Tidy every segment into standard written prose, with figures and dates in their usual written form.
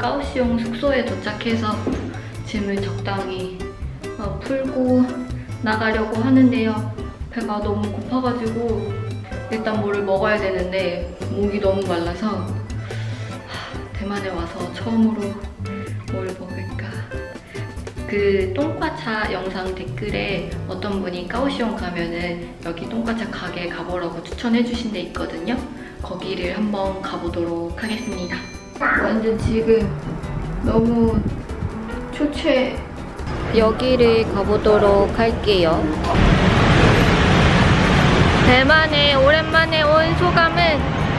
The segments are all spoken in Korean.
까오시옹 숙소에 도착해서 짐을 적당히 풀고 나가려고 하는데요. 배가 너무 고파가지고 일단 뭐를 먹어야 되는데 목이 너무 말라서 대만에 와서 처음으로 뭘 먹을까. 그 똥과차 영상 댓글에 어떤 분이 까오시옹 가면은 여기 똥과차 가게 가보라고 추천해 주신 데 있거든요. 거기를 한번 가보도록 하겠습니다. 완전 지금 너무 초췌. 여기를 가보도록 할게요. 대만에 오랜만에 온 소감은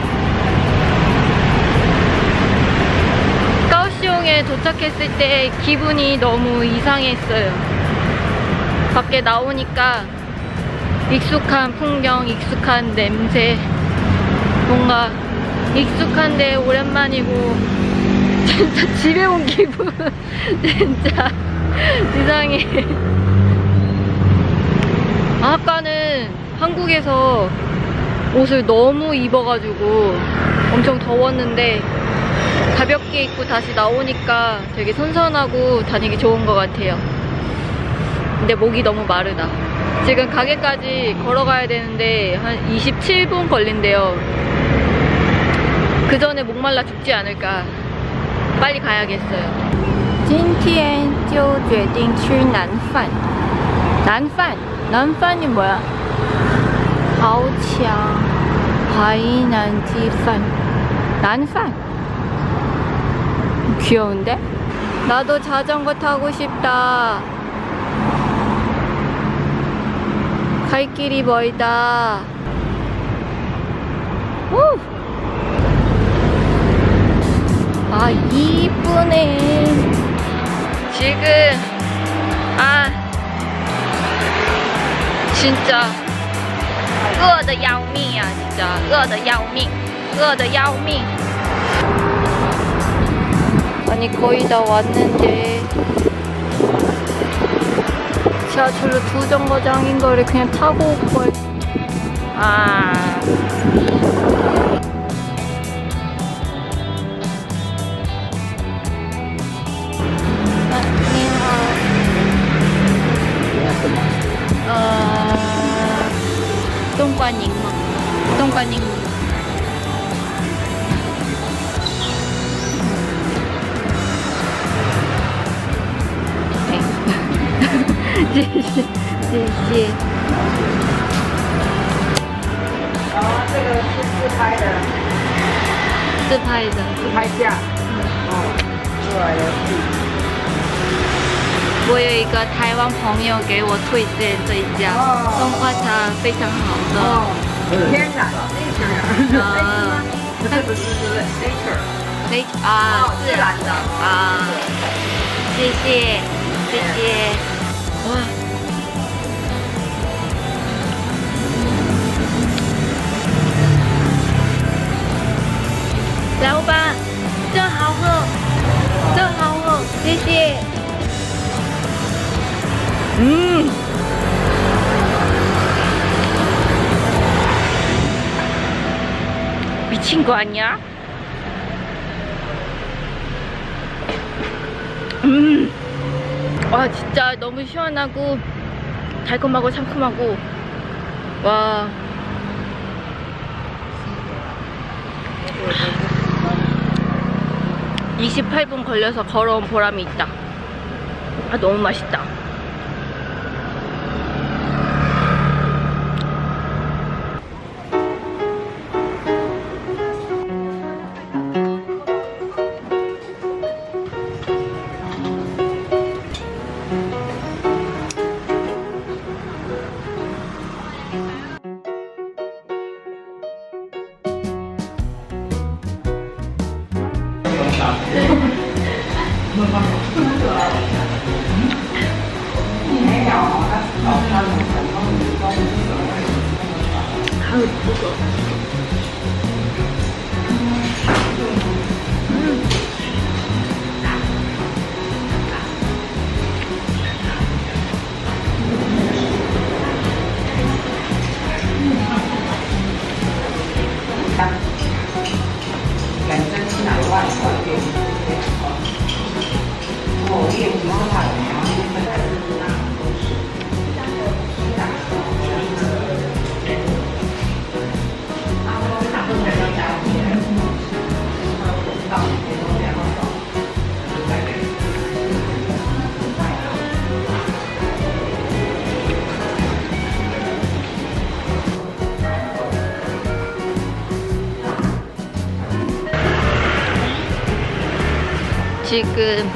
까오시옹에 도착했을 때 기분이 너무 이상했어요. 밖에 나오니까 익숙한 풍경, 익숙한 냄새, 뭔가 익숙한데 오랜만이고 진짜 집에 온 기분 진짜 이상해. 아까는 한국에서 옷을 너무 입어가지고 엄청 더웠는데 가볍게 입고 다시 나오니까 되게 선선하고 다니기 좋은 것 같아요. 근데 목이 너무 마르다. 지금 가게까지 걸어가야 되는데 한 27분 걸린대요. 그 전에 목말라 죽지 않을까. 빨리 가야겠어요. 今天就决定吃南饭. 난판이 뭐야? 豪强海南鸡饭. 난판. 귀여운데? 나도 자전거 타고 싶다. 갈 길이 멀다. 오! 아, 이쁘네. 지금 진짜 饿得要命啊. 진짜 饿得要命. 饿得要命. 아니 거의 다 왔는데 지하철로 두 정거장인 거를 그냥 타고 올걸.冬瓜柠檬.冬瓜柠檬. 네. 谢谢. 这个是自拍的。 自拍的。 自拍架。过来的。 我有一个台湾朋友给我推荐这一家冬瓜茶非常好的。 天然 nature。不是nature。自然的。 谢谢谢谢。哇。老板，真好喝，真好喝，谢谢。 미친 거 아니야? 와 진짜 너무 시원하고 달콤하고 상큼하고 와 28분 걸려서 걸어온 보람이 있다. 너무 맛있다. 아유, 무거워. 지금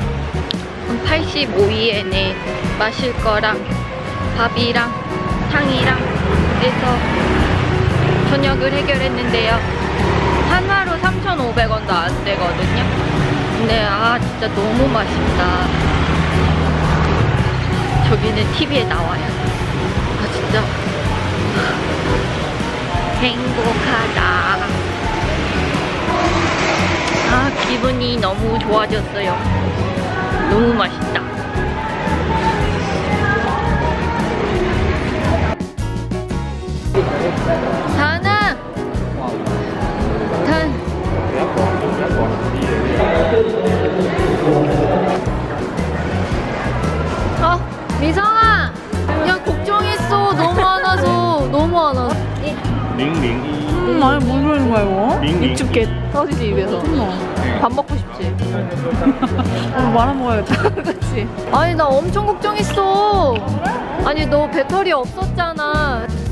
85위엔에 마실 거랑 밥이랑 탕이랑 해서 저녁을 해결했는데요. 한화로 3,500원도 안 되거든요. 근데 진짜 너무 맛있다. 저기는 TV에 나와요. 진짜 행복하다. 기분이 너무 좋아졌어요. 너무 맛있다. 다은아! 미성아! 야, 걱정했어. 너무 안 와서. 너무 안 와서. 아니 뭐 그러는 거야 이거? 육즙게 터지지 입에서. 밥 먹고 싶지? 오늘 말아 먹어야겠다. 그치? 아니 나 엄청 걱정했어. 아니 너 배터리 없었잖아.